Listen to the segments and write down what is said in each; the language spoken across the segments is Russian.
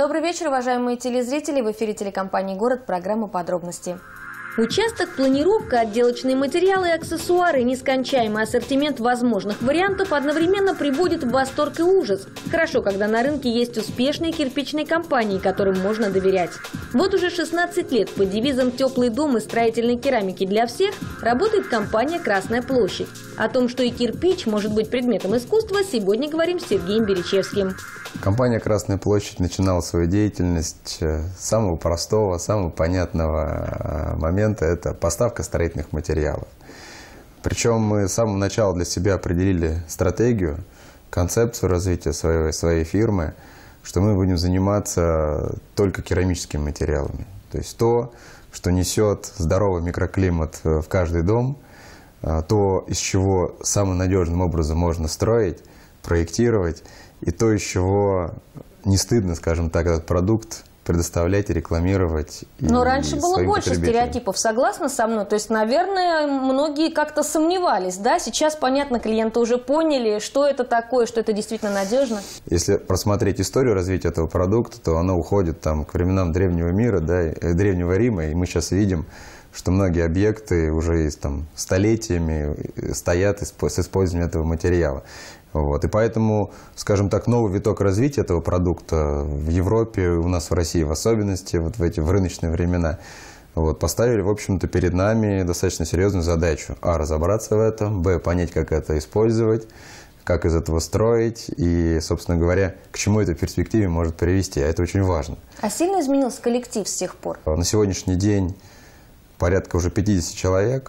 Добрый вечер, уважаемые телезрители. В эфире телекомпании «Город», программа «Подробности». Участок, планировка, отделочные материалы и аксессуары, нескончаемый ассортимент возможных вариантов одновременно приводит в восторг и ужас. Хорошо, когда на рынке есть успешные кирпичные компании, которым можно доверять. Вот уже 16 лет под девизом «Теплый дом» и строительной керамики для всех работает компания «Красная площадь». О том, что и кирпич может быть предметом искусства, сегодня говорим с Сергеем Беречевским. Компания «Красная площадь» начинала свою деятельность с самого простого, самого понятного момента. Это поставка строительных материалов. Причем мы с самого начала для себя определили стратегию, концепцию развития своей фирмы, что мы будем заниматься только керамическими материалами. То есть то, что несет здоровый микроклимат в каждый дом, то, из чего самым надежным образом можно строить, проектировать, и то, из чего не стыдно, скажем так, этот продукт предоставлять и рекламировать. Но раньше было больше стереотипов, согласна со мной? То есть, наверное, многие как-то сомневались, да? Сейчас, понятно, клиенты уже поняли, что это такое, что это действительно надежно. Если просмотреть историю развития этого продукта, то она уходит там, к временам древнего мира, да, древнего Рима, и мы сейчас видим, что многие объекты уже там, столетиями стоят с использованием этого материала. Вот. И поэтому, скажем так, новый виток развития этого продукта в Европе, у нас в России в особенности, вот в рыночные времена, вот, поставили, в общем-то, перед нами достаточно серьезную задачу. А, разобраться в этом, б, понять, как это использовать, как из этого строить и, собственно говоря, к чему это в перспективе может привести. А это очень важно. А сильно изменился коллектив с тех пор? На сегодняшний день порядка уже 50 человек.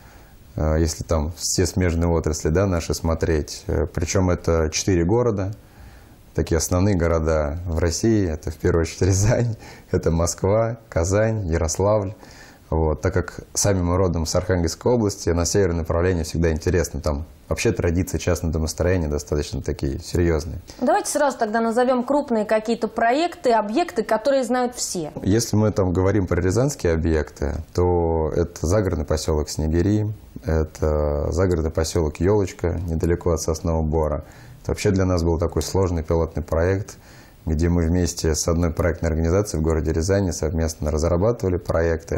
Если там все смежные отрасли, да, наши смотреть. Причем это 4 города, такие основные города в России. Это в первую очередь Рязань, это Москва, Казань, Ярославль. Вот. Так как сами мы родом с Архангельской области, на северное направление всегда интересно. Там вообще традиции частного домостроения достаточно такие серьезные. Давайте сразу тогда назовем крупные какие-то проекты, объекты, которые знают все. Если мы там говорим про рязанские объекты, то это загородный поселок Снегири, это загородный поселок Елочка, недалеко от Соснового Бора. Это вообще для нас был такой сложный пилотный проект, где мы вместе с одной проектной организацией в городе Рязани совместно разрабатывали проекты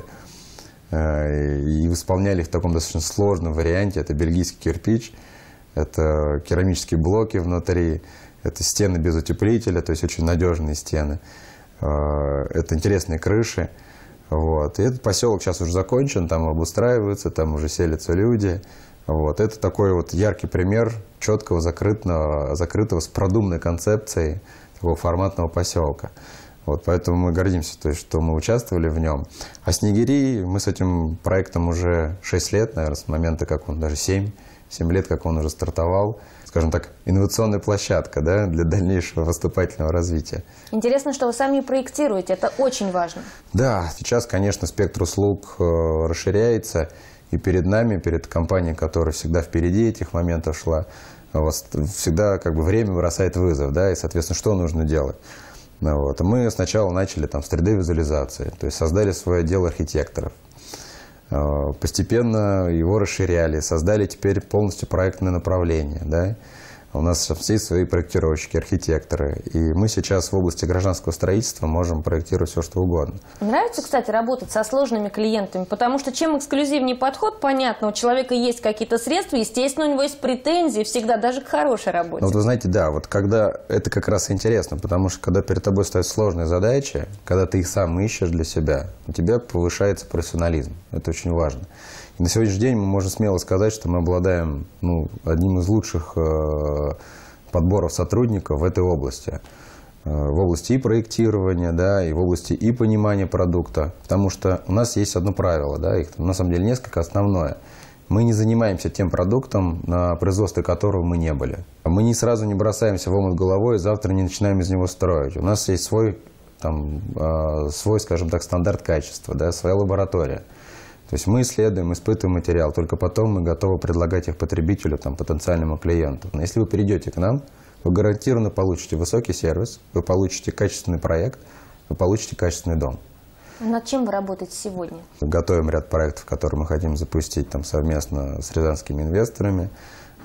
и исполняли их в таком достаточно сложном варианте. Это бельгийский кирпич, это керамические блоки внутри, это стены без утеплителя, то есть очень надежные стены, это интересные крыши. Вот. И этот поселок сейчас уже закончен, там обустраиваются, там уже селятся люди. Вот. Это такой вот яркий пример четкого, закрытого с продуманной концепцией такого форматного поселка. Вот, поэтому мы гордимся, то есть, что мы участвовали в нем. А Снегири, мы с этим проектом уже 6 лет, наверное, с момента, как он, даже 7 лет, как он уже стартовал. Скажем так, инновационная площадка, да, для дальнейшего поступательного развития. Интересно, что вы сами проектируете, это очень важно. Да, сейчас, конечно, спектр услуг расширяется, и перед нами, перед компанией, которая всегда впереди этих моментов шла, всегда как бы время бросает вызов, да, и, соответственно, что нужно делать? Вот. Мы сначала начали там с 3D-визуализации, то есть создали свой отдел архитекторов. Постепенно его расширяли, создали теперь полностью проектное направление. Да? У нас все свои проектировщики, архитекторы. И мы сейчас в области гражданского строительства можем проектировать все, что угодно. Нравится, кстати, работать со сложными клиентами, потому что чем эксклюзивнее подход, понятно, у человека есть какие-то средства, естественно, у него есть претензии всегда, даже к хорошей работе. Вот вы знаете, да, вот когда это как раз интересно, потому что когда перед тобой стоят сложные задачи, когда ты их сам ищешь для себя, у тебя повышается профессионализм. Это очень важно. И на сегодняшний день мы можем смело сказать, что мы обладаем одним из лучших подборов сотрудников в этой области. В области и проектирования, да, и в области и понимания продукта. Потому что у нас есть одно правило, да, их на самом деле несколько, основное. Мы не занимаемся тем продуктом, на производстве которого мы не были. Мы не сразу не бросаемся в омут головой и завтра не начинаем из него строить. У нас есть свой, скажем так, стандарт качества, да, своя лаборатория. То есть мы исследуем, испытываем материал, только потом мы готовы предлагать их потребителю, потенциальному клиенту. Но если вы перейдете к нам, вы гарантированно получите высокий сервис, вы получите качественный проект, вы получите качественный дом. Над чем вы работаете сегодня? Готовим ряд проектов, которые мы хотим запустить совместно с рязанскими инвесторами.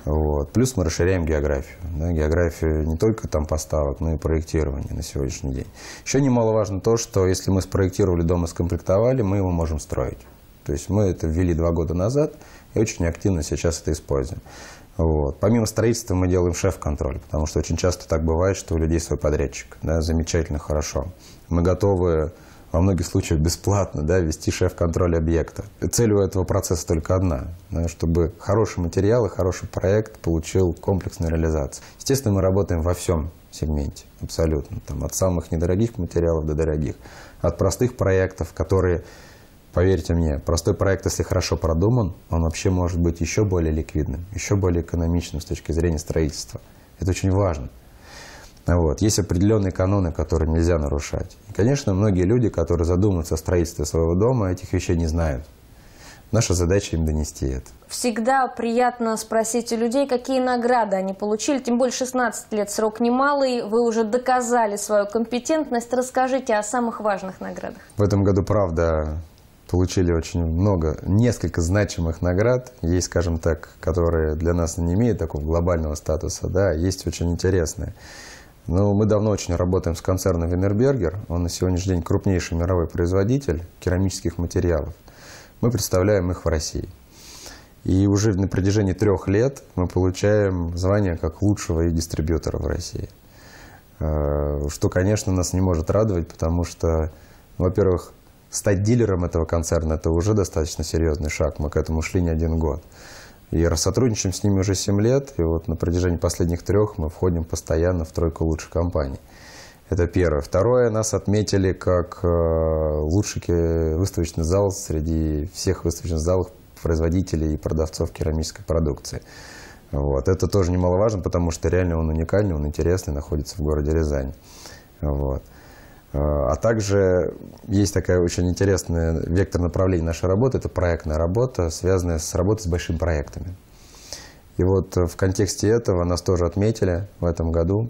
Вот. Плюс мы расширяем географию. Да, географию не только там поставок, но и проектирование на сегодняшний день. Еще немаловажно то, что если мы спроектировали дом и скомплектовали, мы его можем строить. То есть мы это ввели 2 года назад и очень активно сейчас это используем. Вот. Помимо строительства мы делаем шеф-контроль, потому что очень часто так бывает, что у людей свой подрядчик. Да, замечательно, хорошо. Мы готовы во многих случаях бесплатно, да, вести шеф-контроль объекта. Цель у этого процесса только одна, да, чтобы хороший материал и хороший проект получил комплексную реализацию. Естественно, мы работаем во всем сегменте, абсолютно. Там, от самых недорогих материалов до дорогих. От простых проектов, которые, поверьте мне, простой проект, если хорошо продуман, он вообще может быть еще более ликвидным, еще более экономичным с точки зрения строительства. Это очень важно. Вот. Есть определенные каноны, которые нельзя нарушать. И, конечно, многие люди, которые задумываются о строительстве своего дома, этих вещей не знают. Наша задача им донести это. Всегда приятно спросить у людей, какие награды они получили. Тем более 16 лет срок немалый, вы уже доказали свою компетентность. Расскажите о самых важных наградах. В этом году, правда, получили очень много, несколько значимых наград. Есть, скажем так, которые для нас не имеют такого глобального статуса, да, есть очень интересные. Но мы давно очень работаем с концерном Wienerberger. Он на сегодняшний день крупнейший мировой производитель керамических материалов. Мы представляем их в России. И уже на протяжении 3 лет мы получаем звание как лучшего их дистрибьютора в России. Что, конечно, нас не может радовать, потому что, во-первых, стать дилером этого концерна – это уже достаточно серьезный шаг. Мы к этому шли не 1 год. И сотрудничаем с ними уже 7 лет, и вот на протяжении последних 3 мы входим постоянно в 3 лучших компаний. Это первое. Второе, нас отметили как лучший выставочный зал среди всех выставочных залов производителей и продавцов керамической продукции. Вот. Это тоже немаловажно, потому что реально он уникальный, он интересный, находится в городе Рязань. Вот. А также есть такая очень интересная вектор направления нашей работы, это проектная работа, связанная с работой с большими проектами. И вот в контексте этого нас тоже отметили в этом году,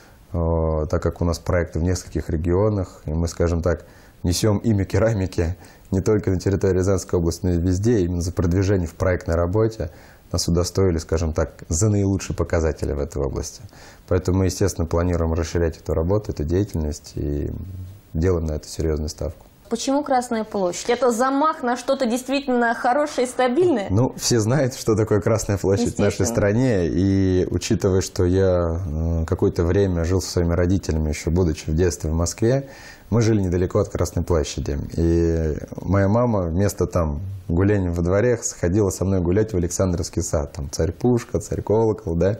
так как у нас проекты в нескольких регионах, и мы, скажем так, несем имя керамики не только на территории Рязанской области, но и везде, именно за продвижение в проектной работе. Нас удостоили, скажем так, за наилучшие показатели в этой области. Поэтому мы, естественно, планируем расширять эту работу, эту деятельность и делаем на это серьезную ставку. Почему Красная площадь? Это замах на что-то действительно хорошее и стабильное? Ну, все знают, что такое Красная площадь в нашей стране. И учитывая, что я какое-то время жил со своими родителями, еще будучи в детстве в Москве, мы жили недалеко от Красной площади. И моя мама вместо там гуляния во дворе сходила со мной гулять в Александровский сад. Там царь-пушка, царь-колокол, да,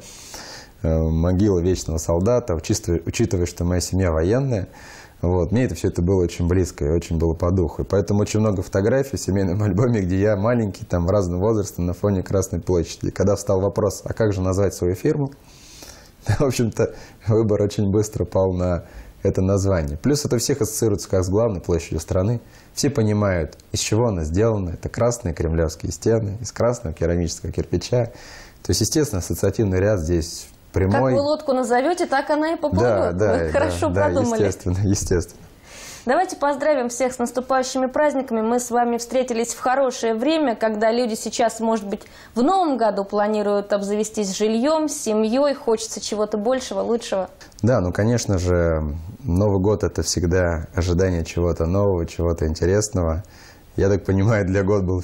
могила вечного солдата. Учитывая, что моя семья военная, вот, мне это все это было очень близко и очень было по духу. И поэтому очень много фотографий в семейном альбоме, где я маленький, там, в разном возрасте, на фоне Красной площади. И когда встал вопрос, а как же назвать свою фирму, в общем-то, выбор очень быстро пал на это название. Плюс это всех ассоциируется как с главной площадью страны. Все понимают, из чего она сделана. Это красные кремлевские стены, из красного керамического кирпича. То есть, естественно, ассоциативный ряд здесь прямой. Как вы лодку назовете, так она и поплывет. Вы хорошо продумали. Естественно, естественно. Давайте поздравим всех с наступающими праздниками. Мы с вами встретились в хорошее время, когда люди сейчас, может быть, в новом году планируют обзавестись жильем, семьей, хочется чего-то большего, лучшего. Да, ну, конечно же, Новый год – это всегда ожидание чего-то нового, чего-то интересного. Я так понимаю, год был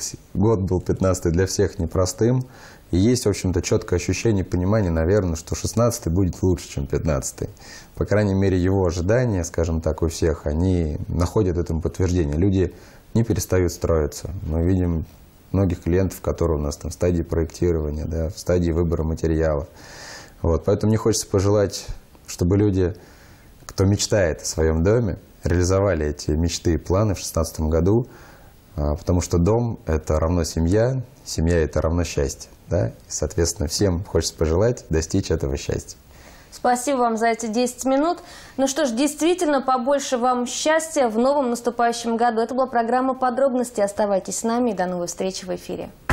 15-й для всех непростым. И есть, в общем-то, четкое ощущение, понимание, наверное, что 16-й будет лучше, чем 15-й. По крайней мере, его ожидания, скажем так, у всех, они находят этому подтверждение. Люди не перестают строиться. Мы видим многих клиентов, которые у нас там в стадии проектирования, да, в стадии выбора материалов. Вот, поэтому мне хочется пожелать, чтобы люди, кто мечтает о своем доме, реализовали эти мечты и планы в 2016 году, потому что дом – это равно семья, семья – это равно счастье. Да? И, соответственно, всем хочется пожелать достичь этого счастья. Спасибо вам за эти 10 минут. Ну что ж, действительно, побольше вам счастья в новом наступающем году. Это была программа «Подробности». Оставайтесь с нами и до новой встречи в эфире.